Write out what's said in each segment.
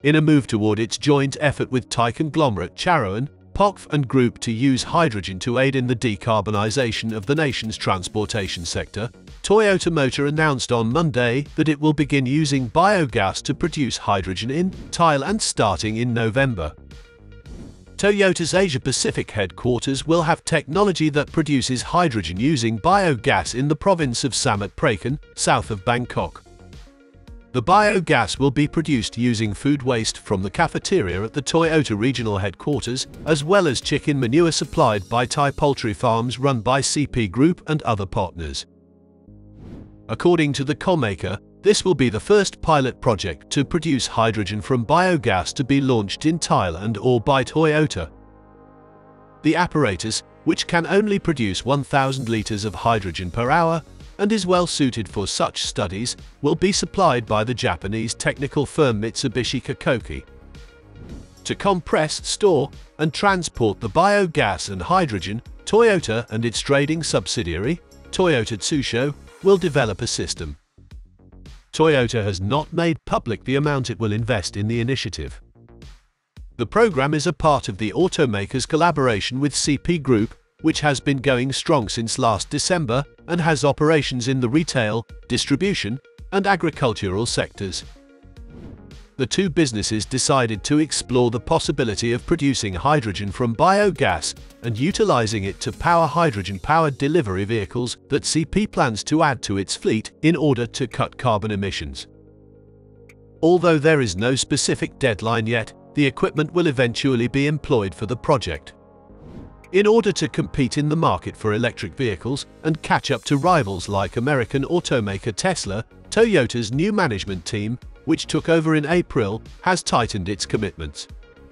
in a move toward its joint effort with Thai conglomerate Charoen Pokphand Group to use hydrogen to aid in the decarbonization of the nation's transportation sector. Toyota Motor announced on Monday that it will begin using biogas to produce hydrogen in Thailand starting in November. Toyota's Asia-Pacific headquarters will have technology that produces hydrogen using biogas in the province of Samut Prakan, south of Bangkok. The biogas will be produced using food waste from the cafeteria at the Toyota regional headquarters, as well as chicken manure supplied by Thai poultry farms run by CP Group and other partners. According to the carmaker, this will be the first pilot project to produce hydrogen from biogas to be launched in Thailand or by Toyota. The apparatus, which can only produce 1,000 liters of hydrogen per hour and is well suited for such studies, will be supplied by the Japanese technical firm Mitsubishi Kokoki. To compress, store, and transport the biogas and hydrogen, Toyota and its trading subsidiary, Toyota Tsusho, will develop a system. Toyota has not made public the amount it will invest in the initiative. The program is a part of the automaker's collaboration with CP Group, which has been going strong since last December and has operations in the retail, distribution, and agricultural sectors. The two businesses decided to explore the possibility of producing hydrogen from biogas and utilizing it to power hydrogen-powered delivery vehicles that CP plans to add to its fleet in order to cut carbon emissions. Although there is no specific deadline yet, the equipment will eventually be employed for the project. In order to compete in the market for electric vehicles and catch up to rivals like American automaker Tesla, Toyota's new management team, which took over in April, has tightened its commitments.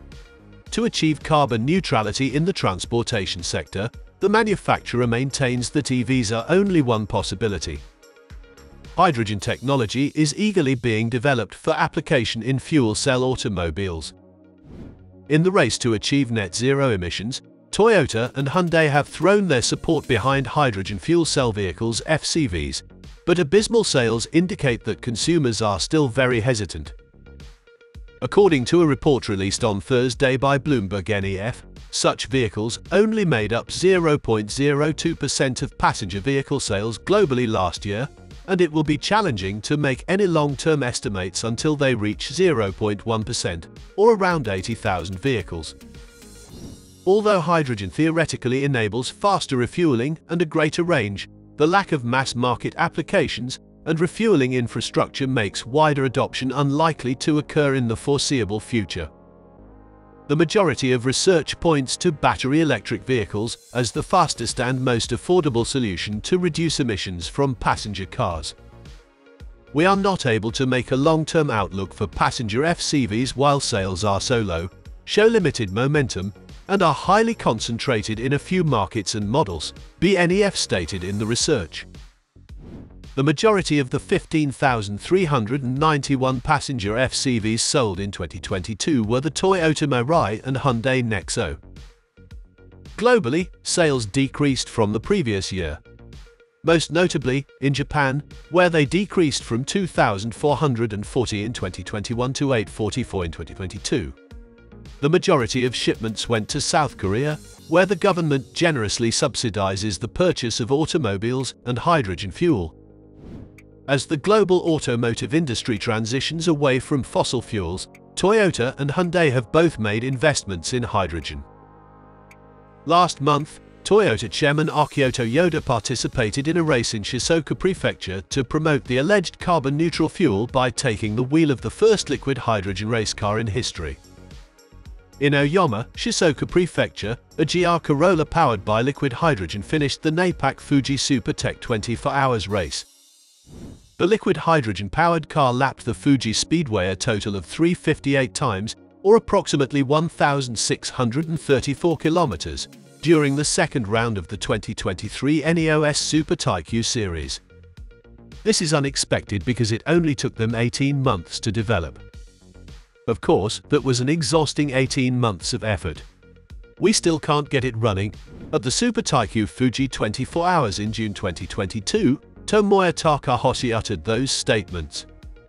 To achieve carbon neutrality in the transportation sector, the manufacturer maintains that EVs are only one possibility. Hydrogen technology is eagerly being developed for application in fuel cell automobiles. In the race to achieve net zero emissions, Toyota and Hyundai have thrown their support behind hydrogen fuel cell vehicles (FCVs), but abysmal sales indicate that consumers are still very hesitant. According to a report released on Thursday by Bloomberg NEF, such vehicles only made up 0.02% of passenger vehicle sales globally last year, and it will be challenging to make any long-term estimates until they reach 0.1%, or around 80,000 vehicles. Although hydrogen theoretically enables faster refueling and a greater range, the lack of mass-market applications and refueling infrastructure makes wider adoption unlikely to occur in the foreseeable future. The majority of research points to battery electric vehicles as the fastest and most affordable solution to reduce emissions from passenger cars. We are not able to make a long-term outlook for passenger FCVs while sales are so low, show limited momentum, and are highly concentrated in a few markets and models, BNEF stated in the research. The majority of the 15,391 passenger FCVs sold in 2022 were the Toyota Mirai and Hyundai Nexo. Globally, sales decreased from the previous year, most notably in Japan, where they decreased from 2,440 in 2021 to 844 in 2022. The majority of shipments went to South Korea, where the government generously subsidizes the purchase of automobiles and hydrogen fuel. As the global automotive industry transitions away from fossil fuels, Toyota and Hyundai have both made investments in hydrogen. Last month, Toyota chairman Akio Yoda participated in a race in Shizuoka Prefecture to promote the alleged carbon-neutral fuel by taking the wheel of the first liquid hydrogen race car in history. In Oyama, Shizuoka Prefecture, a GR Corolla powered by liquid hydrogen finished the NAPAC Fuji Super Tech 24 Hours race. The liquid hydrogen-powered car lapped the Fuji Speedway a total of 358 times, or approximately 1,634 kilometers, during the second round of the 2023 NEOS Super Taikyu series. This is unexpected because it only took them 18 months to develop. Of course, that was an exhausting 18 months of effort. We still can't get it running. At the Super Taikyu Fuji 24 Hours in June 2022, Tomoya Takahashi uttered those statements.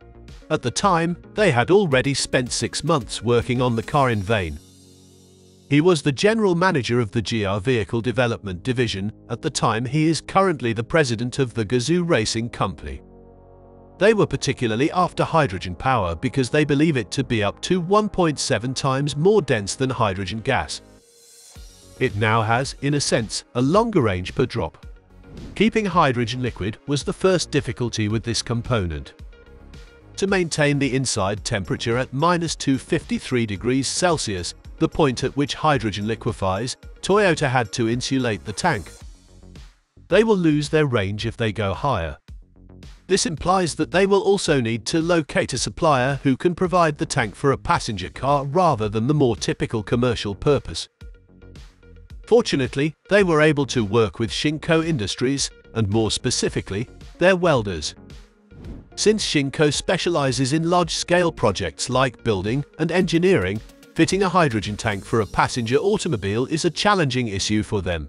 At the time, they had already spent 6 months working on the car in vain. He was the general manager of the GR Vehicle Development Division. At the time, he is currently the president of the Gazoo Racing Company. They were particularly after hydrogen power because they believe it to be up to 1.7 times more dense than hydrogen gas. It now has, in a sense, a longer range per drop. Keeping hydrogen liquid was the first difficulty with this component. To maintain the inside temperature at -253 degrees Celsius, the point at which hydrogen liquefies, Toyota had to insulate the tank. They will lose their range if they go higher. This implies that they will also need to locate a supplier who can provide the tank for a passenger car rather than the more typical commercial purpose. Fortunately, they were able to work with Shinko Industries, and more specifically, their welders. Since Shinko specializes in large-scale projects like building and engineering, fitting a hydrogen tank for a passenger automobile is a challenging issue for them.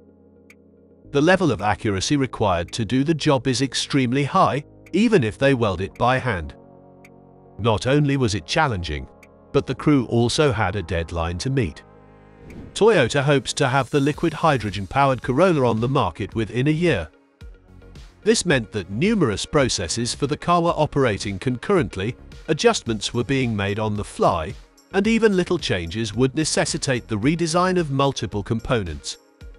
The level of accuracy required to do the job is extremely high, even if they weld it by hand. Not only was it challenging, but the crew also had a deadline to meet. Toyota hopes to have the liquid hydrogen-powered Corolla on the market within a year. This meant that numerous processes for the car were operating concurrently, adjustments were being made on the fly, and even little changes would necessitate the redesign of multiple components.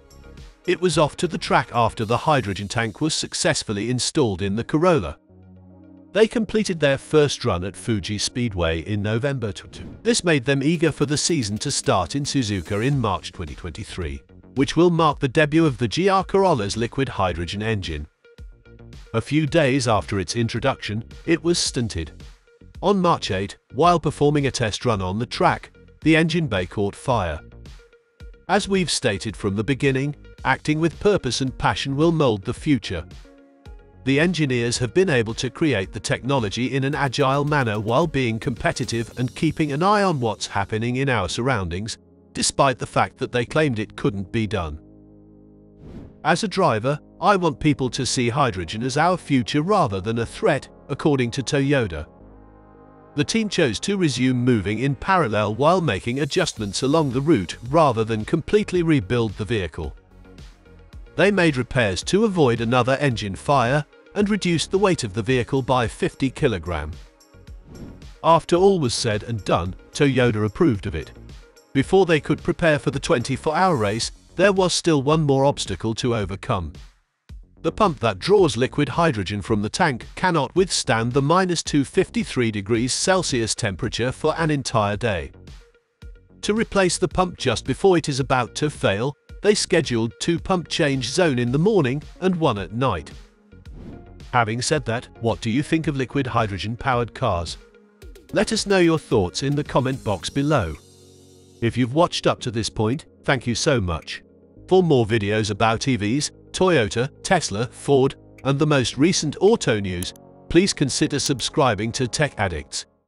It was off to the track after the hydrogen tank was successfully installed in the Corolla. They completed their first run at Fuji Speedway in November 2022. This made them eager for the season to start in Suzuka in March 2023, which will mark the debut of the GR Corolla's liquid hydrogen engine. A few days after its introduction, it was stunted. On March 8, while performing a test run on the track, the engine bay caught fire. As we've stated from the beginning, acting with purpose and passion will mold the future. The engineers have been able to create the technology in an agile manner while being competitive and keeping an eye on what's happening in our surroundings, despite the fact that they claimed it couldn't be done. As a driver, I want people to see hydrogen as our future rather than a threat, according to Toyota. The team chose to resume moving in parallel while making adjustments along the route rather than completely rebuild the vehicle. They made repairs to avoid another engine fire and reduced the weight of the vehicle by 50 kilograms. After all was said and done, Toyota approved of it. Before they could prepare for the 24-hour race, there was still one more obstacle to overcome. The pump that draws liquid hydrogen from the tank cannot withstand the -253 degrees Celsius temperature for an entire day. To replace the pump just before it is about to fail, they scheduled 2 pump change zones in the morning and 1 at night. Having said that, what do you think of liquid hydrogen-powered cars? Let us know your thoughts in the comment box below. If you've watched up to this point, thank you so much. For more videos about EVs, Toyota, Tesla, Ford, and the most recent auto news, please consider subscribing to Tech Addicts.